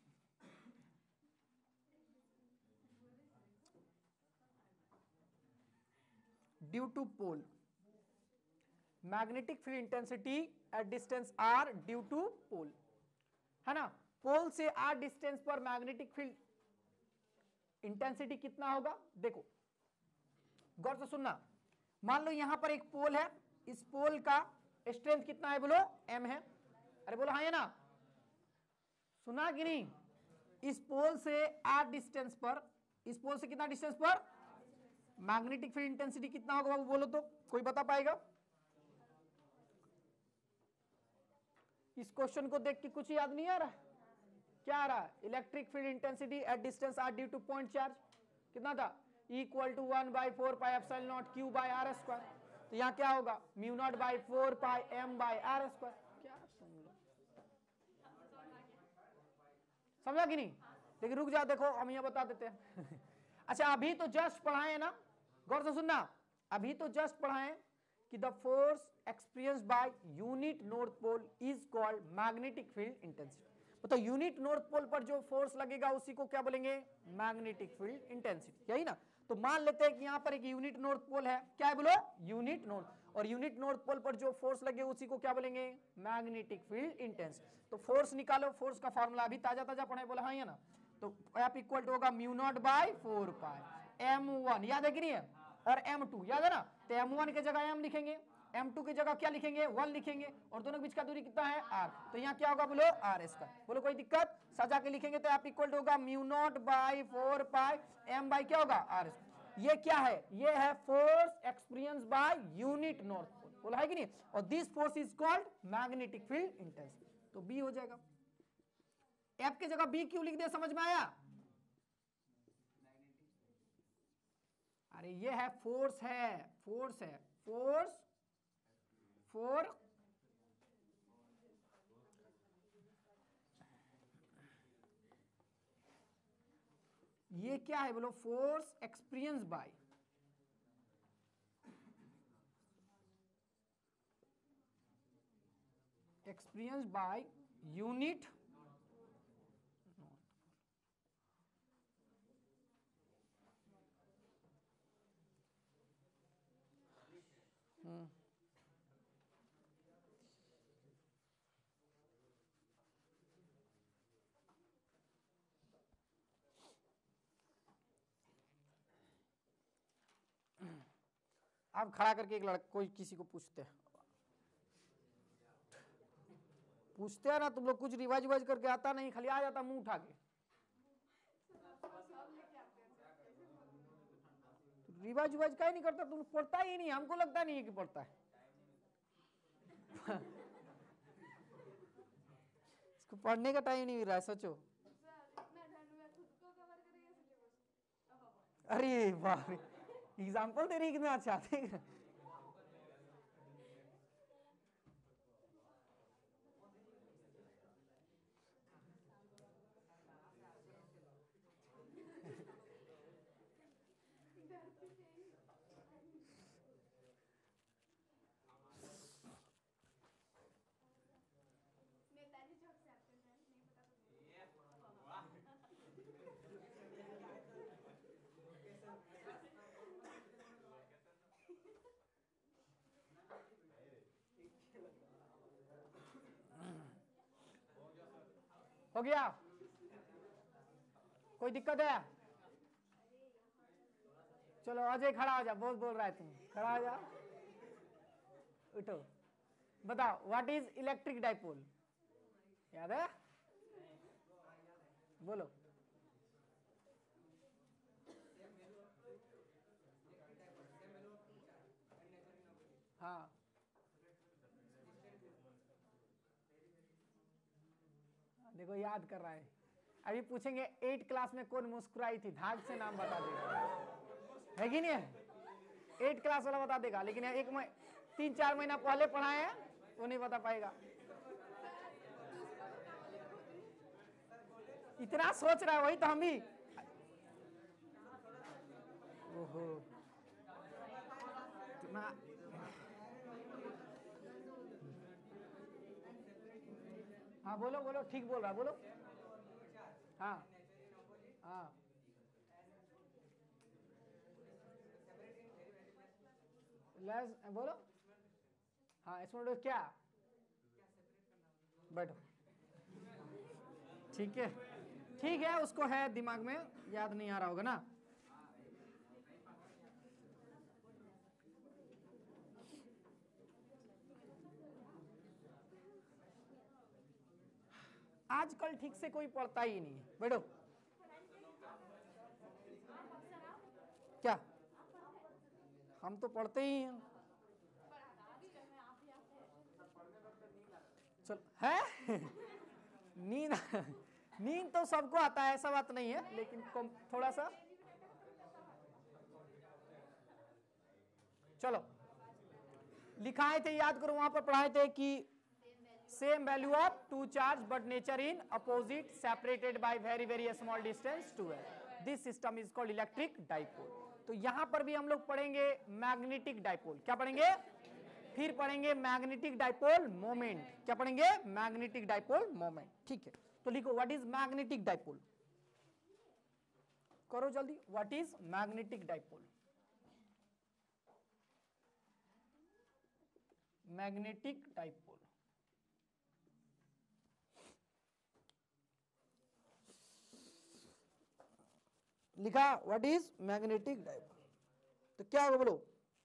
due to pole, magnetic field intensity at distance r due to pole, है ना। Pole से r distance पर magnetic field intensity कितना होगा, देखो गौर से सुनना। मान लो यहां पर एक पोल है, इस पोल का स्ट्रेंथ कितना है बोलो, एम है। अरे बोलो हाँ है ना, सुना कि नहीं। इस पोल से आर डिस्टेंस पर, इस पोल से कितना डिस्टेंस पर मैग्नेटिक फील्ड इंटेंसिटी कितना होगा बाबू, बोलो तो कोई बता पाएगा। इस क्वेश्चन को देख के कुछ याद नहीं आ रहा, क्या आ रहा है, electric field intensity at distance r due to point charge कितना था, equal to one by four pi epsilon naught q by r square. तो यहाँ क्या होगा, mu naught by four pi M by r square. क्या सुन लो, समझा कि नहीं। लेकिन रुक जाओ, देखो हम यहाँ बता देते हैं अच्छा अभी तो जस्ट पढ़ाए ना, गौर से सुनना, अभी तो जस्ट पढ़ाए कि the force experienced by unit north pole is called magnetic field intensity. मतलब यूनिट नॉर्थ पोल पर जो फोर्स लगेगा उसी को क्या बोलेंगे, मैग्नेटिक फील्ड इंटेंसिटी, यही ना। तो मान लेते हैं कि यहां पर एक यूनिट नॉर्थ पोल है, क्या है बोलो, यूनिट नॉर्थ, और यूनिट नॉर्थ पोल पर जो फोर्स लगे उसी को क्या बोलेंगे, मैग्नेटिक फील्ड इंटेंसिटी। तो फोर्स निकालो, फोर्स का फॉर्मूला अभी ताजा ताजा पढ़े, बोला हाँ या ना। तो एफ इक्वल टू होगा mu naught by four pi M one, याद है कि नहीं है, और एम टू याद है ना। तो एम वन की जगह एम लिखेंगे, एम टू की जगह क्या लिखेंगे, वन लिखेंगे, और दोनों के बीच का दूरी कितना है, आर। तो यहाँ क्या होगा बोलो, आर स्क्वायर। बोलो कोई दिक्कत, सजा के लिखेंगे तो आप इक्वल टू होगा mu naught by four pi M by क्या होगा, आर स्क्वायर। ये क्या है, ये है force experience by unit north pole, बोला है कि नहीं। और this force is called magnetic field intensity. तो बी हो जाएगा, एफ की जगह बी क्यों लिख दे, समझ में आया। अरे ये है फोर्स, है फोर्स, है फोर्स फोर ये क्या है बोलो, force experience by experience by unit hmm अब खड़ा करके एक लड़का कोई किसी को पूछते हैं, पूछते हैं ना तुम लोग, कुछ रिवाज रिवाज करके आता नहीं, खाली आ जाता मुंह उठा के। रिवाज रिवाज का ही नहीं करता, तुम पढ़ता ही नहीं, हमको लगता नहीं है कि पढ़ता है इसको पढ़ने का टाइम नहीं मिल रहा है, सोचो। अरे बाप रे, एग्जाम्पल दे रही कितना अच्छा थे। हो गया, कोई दिक्कत है, चलो अजय खड़ा हो जा, बहुत बोल रहा है तुम, खड़ा हो जा, उठो, बताओ व्हाट इज इलेक्ट्रिक डाइपोल, याद है, बोलो। हाँ देखो याद कर रहा है, अभी पूछेंगे एट क्लास में कौन मुस्कुराई थी, धाग से नाम बता देगा, है कि नहीं है। एट क्लास वाला बता देगा, लेकिन एक मह, तीन चार महीना पहले पढ़ाए हैं वो नहीं बता पाएगा। इतना सोच रहा है वही तो हम भी। ओहो इतना हाँ बोलो बोलो, ठीक बोल रहा बोलो। हाँ हाँ लेस बोलो। हाँ इसमें क्या बैठो, ठीक है ठीक है, उसको है दिमाग में, याद नहीं आ रहा होगा ना। आजकल ठीक से कोई पढ़ता ही नहीं है। बैठो। क्या हम तो पढ़ते ही हैं। चल है नींद नींद तो सबको आता है, ऐसा बात नहीं है, लेकिन थोड़ा सा चलो लिखाए थे, याद करो वहां पर पढ़ाए थे कि same value of two charge but nature in opposite separated by very very small distance two L, this system is called electric dipole. तो यहां पर भी हम लोग पढ़ेंगे मैग्नेटिक डाइपोल। क्या पढ़ेंगे? फिर पढ़ेंगे मैग्नेटिक डाइपोल मोमेंट। क्या पढ़ेंगे? Magnetic dipole moment. ठीक है, तो लिखो व्हाट इज मैग्नेटिक डाइपोल। करो जल्दी, what is magnetic dipole. Magnetic dipole लिखा, व्हाट इज मैग्नेटिक डाइपोल। तो क्या होगा बोलो।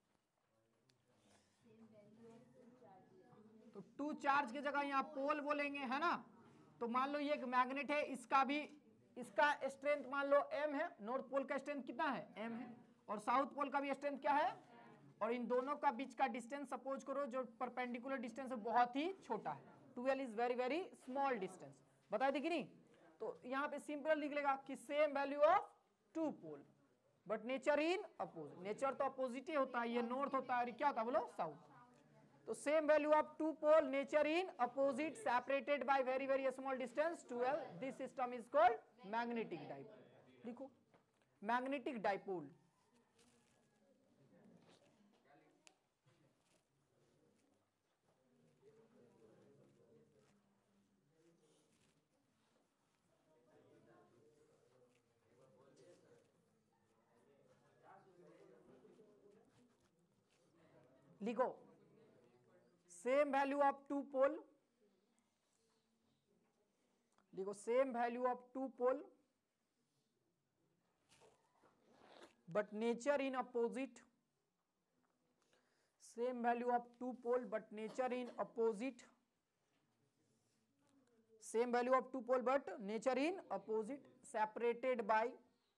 तो टू चार्ज की जगह यहाँ पोल बोलेंगे, है ना। तो मान लो ये एक मैग्नेट है, इसका भी इसका स्ट्रेंथ मान लो m है, नॉर्थ पोल का स्ट्रेंथ कितना है m है, और साउथ पोल का भी स्ट्रेंथ क्या है, और इन दोनों का बीच का डिस्टेंस सपोज करो जो परपेंडिकुलर डिस्टेंस है बहुत ही छोटा है, twelve is very very small distance. बता दी कि नहीं। तो यहाँ पे सिंपल लिख लेगा कि same value of two pole but nature in opposite. Nature तो अपोजिट ही होता है, ये नॉर्थ होता है, क्या होता है बोलो, साउथ। तो same value of two pole nature in opposite separated by very very small distance twelve, this system is called magnetic dipole. लिखो मैग्नेटिक डाइपोल। लिखो same value of two pole, लिखो same value of two pole but nature in opposite, same value of two pole but nature in opposite, same value of two pole but nature in opposite separated by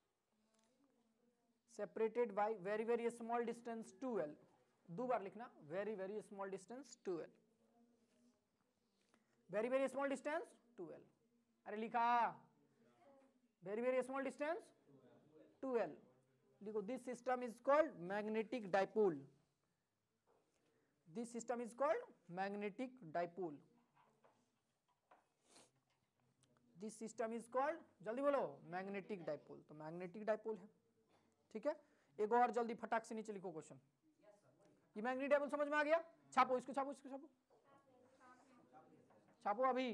separated by very very small distance two L. दो बार लिखना, very very small distance two L, very very small distance two L. अरे लिखा very very small distance two L. लिखो this system is called magnetic dipole, this system is called magnetic dipole, this system is called, जल्दी बोलो, magnetic dipole. तो magnetic dipole है। ठीक है, एक और जल्दी फटाक से नीचे लिखो क्वेश्चन। ये मैग्नेटिक डाइपोल समझ में आ गया? छापो इसको, छापो इसको, छापो छापो अभी।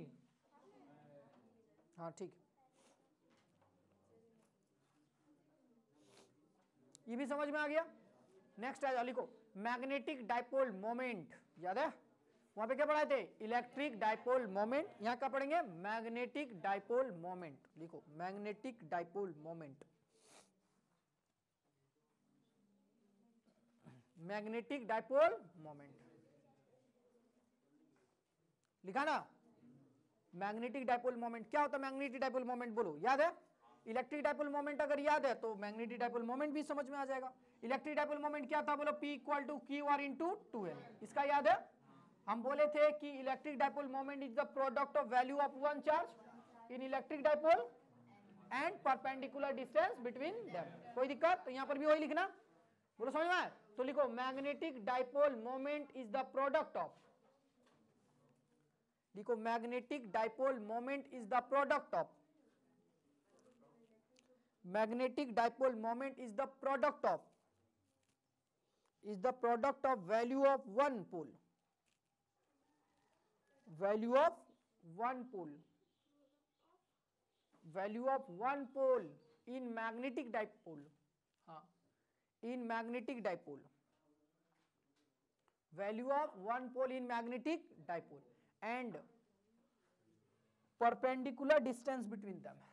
हाँ ठीक, ये भी समझ में आ गया। नेक्स्ट आ जाओ, लिखो मैग्नेटिक डाइपोल मोमेंट। याद है वहां पे क्या पढ़ाए थे? Electric dipole moment. यहां क्या पढ़ेंगे? Magnetic dipole moment. लिखो magnetic dipole moment, magnetic dipole moment. लिखा ना, मैग्नेटिक डाइपोल मोमेंट। क्या होता है मैग्नेटिक डाइपोल मोमेंट बोलो, याद है? इलेक्ट्रिक डाइपोल मोमेंट अगर याद है तो मैग्नेटिक डाइपोल मोमेंट भी समझ में आ जाएगा। इलेक्ट्रिक डाइपोल मोमेंट क्या था बोलो? P equal to Q R into two L. इसका याद है? हम बोले थे कि electric dipole moment is the product of value of one charge in electric dipole and perpendicular distance between them. कोई दिक्कत? तो यहां पर भी वही लिखना। बोलो समझ में आया? तो लिखो magnetic dipole moment is the product of, लिखो magnetic dipole moment is the product of, magnetic dipole moment is the product of, is the product of value of one pole, value of one pole, value of one pole in magnetic dipole, हाँ, in magnetic dipole, value of one pole in magnetic dipole and perpendicular distance between them.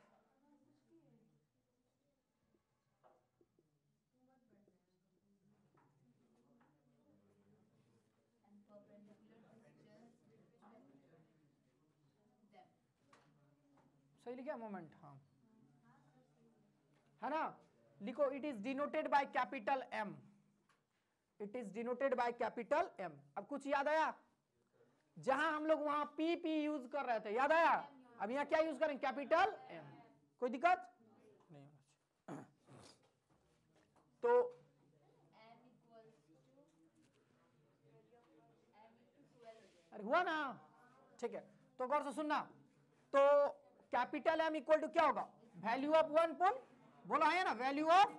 सही लिखा moment, हाँ है ना। लिखो it is denoted by capital M, it is denoted by capital M. अब कुछ याद आया, जहां हम लोग वहां पी पी यूज कर रहे थे, याद आया? अब यहाँ क्या यूज करें? Capital M. कोई दिक्कत नहीं होना चाहिए। तो अरे हुआ ना, ठीक है। तो गौर से सुनना, तो कैपिटल एम इक्वल टू क्या होगा? वैल्यू ऑफ वन पोल, बोला है ना, value of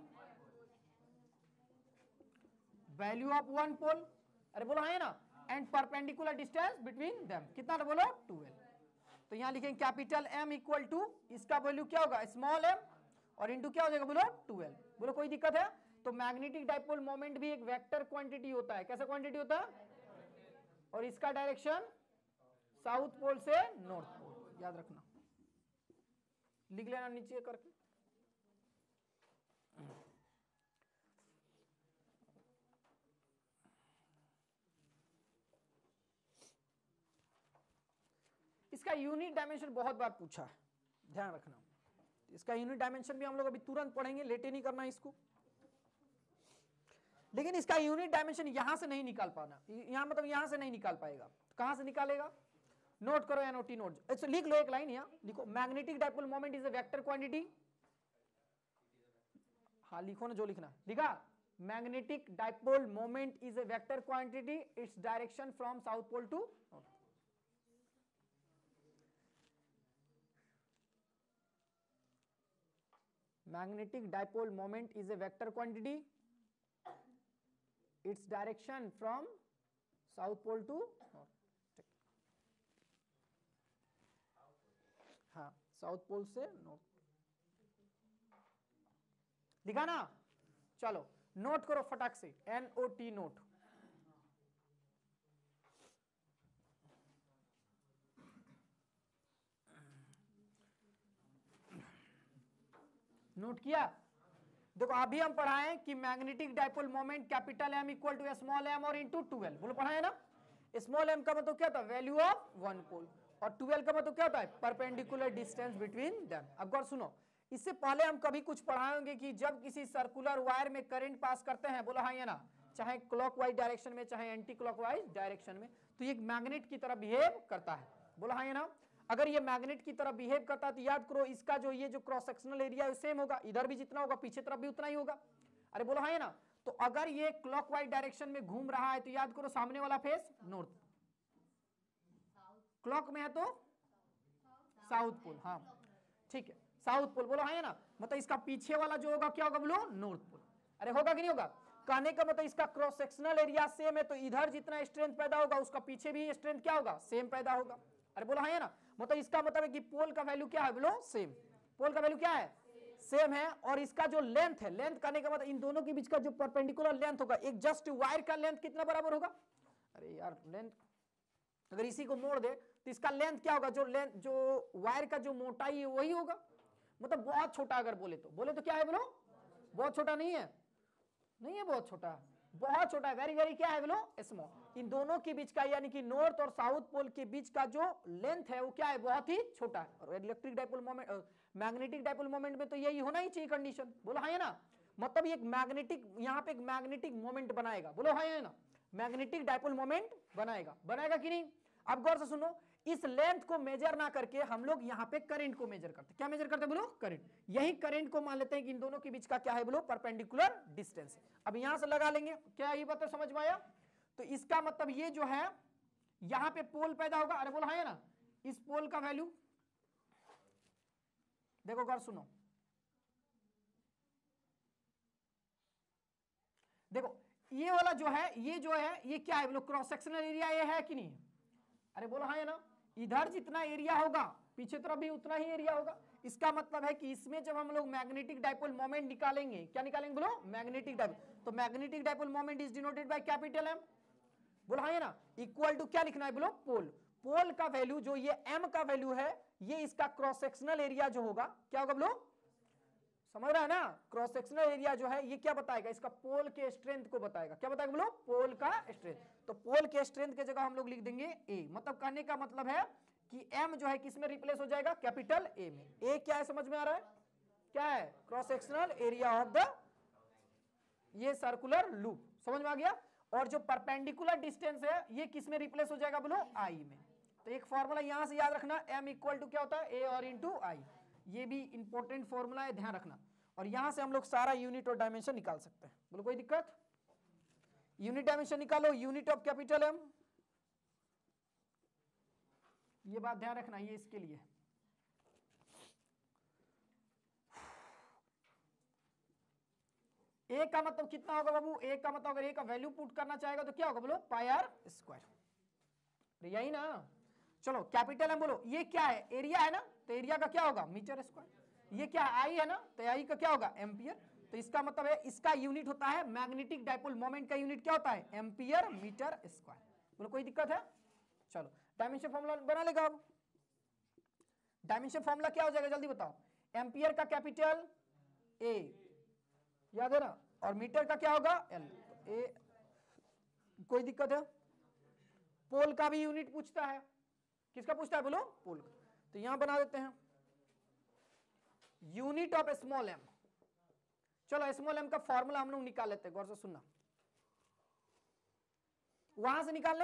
value of one pole, अरे बोला है ना, and perpendicular distance between them, कितना था बोलो? ट्वेल्व। तो यहां लिखेंगे कैपिटल एम इक्वल टू, इसका वैल्यू क्या होगा? स्मॉल एम, और इंटू क्या हो जाएगा बोलो? ट्वेल्व। बोलो कोई दिक्कत है? तो मैग्नेटिक डाइपोल मोमेंट भी एक वेक्टर क्वांटिटी होता है। कैसा क्वांटिटी होता है? और इसका डायरेक्शन साउथ पोल से नॉर्थ पोल, याद रखना, लिख लेना नीचे करके। इसका यूनिट डायमेंशन बहुत बार पूछा है, ध्यान रखना। इसका यूनिट डायमेंशन भी हम लोग अभी तुरंत पढ़ेंगे, लेटे नहीं करना इसको। लेकिन इसका यूनिट डायमेंशन यहां से नहीं निकाल पाना, यहां मतलब यहां से नहीं निकाल पाएगा। कहां से निकालेगा? नोट करो या नोटी नोट, अच्छा लिख लो एक लाइन यहाँ, लिखो magnetic dipole moment is a vector quantity. हाँ लिखो ना जो लिखना, लिखा? Magnetic dipole moment is a vector quantity, it's direction from south pole to north. Magnetic dipole moment is a vector quantity, it's direction from south pole to north. हाँ, south pole से north, लिखा ना? चलो note करो फटाक से, N O T note. Note किया? देखो अभी हम पढ़ाएं कि magnetic dipole moment capital M equal to small M और इंटू ट्वेल्व, बोलो पढ़ाए ना? स्मॉल एम का मतलब क्या था? वैल्यू ऑफ वन पोल, और ट्वेल्व का मतलब क्या होता है? Perpendicular distance between them. अब गौर सुनो, इससे पहले हम कभी कुछ पढ़ाएंगे कि जब किसी सर्कुलर वायर में करंट पास करते हैं, बोलो हाँ या ना, चाहे क्लॉकवाइज डायरेक्शन में चाहे एंटी क्लॉकवाइज डायरेक्शन में, तो ये मैग्नेट की तरह बिहेव करता है, बोलो हाँ या ना। अगर ये मैग्नेट की तरह बिहेव करता है तो याद करो इसका जो ये जो क्रॉस सेक्शनल एरिया है सेम होगा, इधर भी जितना होगा पीछे तरफ भी उतना ही होगा। अरे बोलो हाँ या ना। तो अगर ये क्लॉकवाइज डायरेक्शन में घूम रहा है तो याद करो सामने वाला फेस नॉर्थ, क्लॉक में है तो साउथ पोल, हाँ ठीक है, साउथ पोल, बोलो हाँ या ना। मतलब इसका पीछे वाला जो होगा क्या होगा बोलो? North pole. अरे होगा कि नहीं होगा? कहने का मतलब इसका क्रॉस सेक्शनल एरिया सेम है, तो इधर जितना स्ट्रेंथ पैदा होगा उसका पीछे भी स्ट्रेंथ क्या होगा? सेम पैदा होगा। अरे बोलो हाँ या ना। मतलब इसका मतलब है कि पोल का वैल्यू क्या है बोलो? सेम। पोल का वैल्यू क्या है? सेम है। और इसका जो लेंथ है, लेंथ कहने का मतलब इन दोनों के बीच का जो परपेंडिकुलर लेंथ होगा, एक जस्ट वायर का लेंथ कितना बराबर होगा? अरे यार लेंथ अगर इसी को मोड़ दे तो इसका लेंथ क्या होगा? जो लेंथ जो वायर का जो मोटाई है वही होगा। मतलब बहुत छोटा अगर बोले तो, बोले तो क्या है बोलो? बहुत छोटा नहीं है, नहीं है बहुत छोटा, बहुत छोटा है, वेरी वेरी क्या है बोलो? स्मॉल। इन दोनों के बीच का यानी कि नॉर्थ और साउथ पोल के बीच का जो लेंथ है वो क्या है? बहुत ही छोटा है। और electric dipole moment, magnetic dipole moment में तो यही होना ही चाहिए कंडीशन, बोलो हाँ या ना। मतलब एक मैग्नेटिक, यहाँ पे एक मैग्नेटिक मोमेंट बनाएगा, बोलो हाँ या ना। मैग्नेटिक डाइपोल मोमेंट बनाएगा, बनाएगा कि नहीं? अब गौर से सुनो, इस लेंथ को मेजर ना करके हम लोग यहां पे करंट को मेजर करते हैं। क्या मेजर करते हैं बोलो? करंट। यही करंट को मान लेते हैं कि इन दोनों के बीच का क्या है बोलो? Perpendicular distance. अब यहां से लगा लेंगे। क्या ये बात समझ में आया? तो इसका मतलब ये जो है यहां पे पोल पैदा होगा। अरे बोलो हाँ है ना? इस पोल का वैल्यू देखो गौर सुनो, देखो ये वाला जो है ये जो है ये क्या है बोलो? क्रॉस सेक्शनल एरिया ये है कि नहीं? अरे बोलो हाँ है ना? इधर जितना एरिया होगा पीछे तरफ भी उतना ही एरिया होगा। इसका मतलब है कि इसमें जब हम लोग मैग्नेटिक डाइपोल मोमेंट निकालेंगे, क्या निकालेंगे बोलो? Magnetic dipole. तो magnetic dipole moment is denoted by capital M. बोलो हाँ है ना? इक्वल टू क्या लिखना है बोलो? पोल। पोल का वैल्यू जो ये एम का वैल्यू है, ये इसका क्रॉस सेक्शनल एरिया जो होगा क्या होगा बोलो? समझ रहा है ना? क्रॉस सेक्शनल एरिया जो है ये क्या बताएगा? इसका पोल के स्ट्रेंथ को बताएगा। क्या बताएगा बोलो? पोल का स्ट्रेंथ। तो पोल के स्ट्रेंथ की जगह हम लोग लिख देंगे ए। मतलब कहने का मतलब है कि एम जो है किस में रिप्लेस हो जाएगा? कैपिटल ए में। ए क्या है समझ में आ रहा है? क्या है? Cross sectional area of the ये सर्कुलर लूप। समझ में आ गया? और जो परपेंडिकुलर डिस्टेंस है ये किस में रिप्लेस हो जाएगा बोलो? आई में। तो एक फॉर्मूला यहां से याद रखना, एम इक्वल टू क्या होता है? ए और इंटू आई। ये भी इंपॉर्टेंट फॉर्मूला है, ध्यान रखना। और यहां से हम लोग सारा यूनिट और डायमेंशन निकाल सकते हैं। बोलो कोई दिक्कत? यूनिट डायमेंशन निकालो, यूनिट ऑफ कैपिटल एम। ये बात ध्यान रखना, ये इसके लिए ए का मतलब कितना होगा बाबू? ए का मतलब अगर ए का वैल्यू पुट करना चाहेगा तो क्या होगा बोलो? Pi R square. यही ना? चलो कैपिटल एम बोलो, ये क्या है? एरिया है ना? तो एरिया का क्या होगा? Metre square. ये क्या है? आई है ना? तो आई का क्या होगा? एम्पियर। तो इसका मतलब है इसका यूनिट होता है मैग्नेटिक डाइपोल मोमेंट का यूनिट क्या होता है? Ampere metre square. बोलो कोई दिक्कत है? चलो डायमेंशन फॉर्मूला बना लेगा। अब डायमेंशन फॉर्मूला क्या हो जाएगा जल्दी बताओ? एम्पियर का कैपिटल ए, याद है ना? और मीटर का क्या होगा? एल। ए कोई दिक्कत है? पोल का भी यूनिट पूछता है। किसका पूछता है बोलो? पोल का। तो यहां बना देते हैं यूनिट ऑफ स्मॉल एम। चलो स्मॉल एम का फॉर्मूला हम लोग निकाल लेते हैं, गौर से सुनना। वहां से निकाल ले।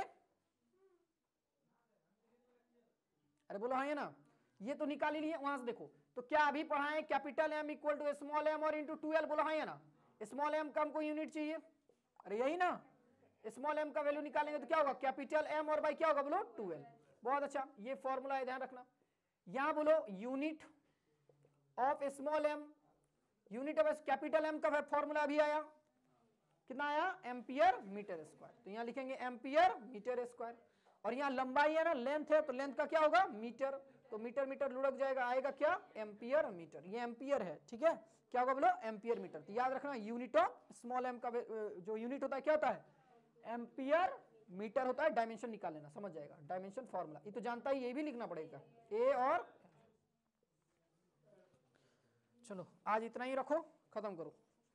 अरे बोलो हाँ है ना? ये तो निकाल ही लिए, वहां से देखो। तो क्या अभी पढ़ाएं? Capital M equal to small M और इंटू टू एल। बोलो हाँ है ना? स्मॉल एम का हमको यूनिट चाहिए। अरे यही ना? स्मॉल एम का वैल्यू निकालेंगे तो क्या होगा? कैपिटल एम और बाई क्या होगा बोलो? Two L. बहुत अच्छा, ये फॉर्मूला है, ध्यान रखना। यहां बोलो unit of small M, unit of capital M का फॉर्मूला अभी आया, कितना आया? Ampere metre square. तो यहां लिखेंगे एम्पियर मीटर स्क्वायर। और यहां लंबाई है ना, लेंथ है, तो लेंथ का क्या होगा? मीटर। तो मीटर मीटर लुढ़क जाएगा, आएगा क्या? Ampere metre. ये एम्पियर है, ठीक है? क्या होगा बोलो? Ampere metre. तो याद रखना यूनिट ऑफ स्मॉल एम का जो यूनिट होता है क्या होता है? एम्पियर मीटर होता है। डायमेंशन निकाल लेना, समझ जाएगा। डायमेंशन फॉर्मूला ये तो जानता ही, ये भी लिखना पड़ेगा ए और। चलो आज इतना ही रखो, खत्म करो।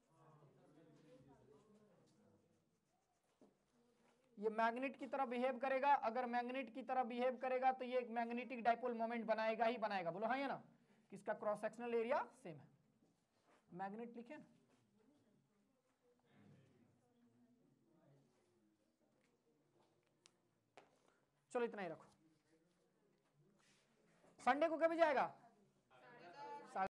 ये मैग्नेट की तरह बिहेव करेगा। अगर मैग्नेट की तरह बिहेव करेगा तो ये एक मैग्नेटिक डाइपोल मोमेंट बनाएगा ही बनाएगा। बोलो हाँ है ना? किसका क्रॉस सेक्शनल एरिया सेम है। मैग्नेट लिखे ना? चलो इतना ही रखो। संडे को कभी जाएगा?